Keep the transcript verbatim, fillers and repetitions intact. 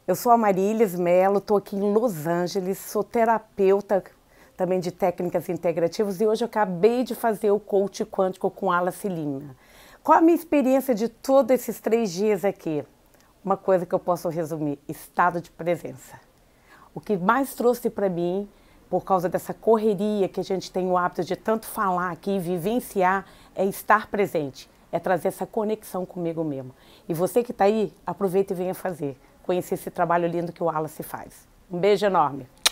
Eu sou a Marílis Mello, estou aqui em Los Angeles, sou terapeuta também de técnicas integrativas e hoje eu acabei de fazer o coach quântico com Wallace Lima. Qual a minha experiência de todos esses três dias aqui? Uma coisa que eu posso resumir, estado de presença. O que mais trouxe para mim, por causa dessa correria que a gente tem o hábito de tanto falar aqui e vivenciar, é estar presente, é trazer essa conexão comigo mesmo. E você que está aí, aproveita e venha fazer, conhecer esse trabalho lindo que o Wallace faz. Um beijo enorme!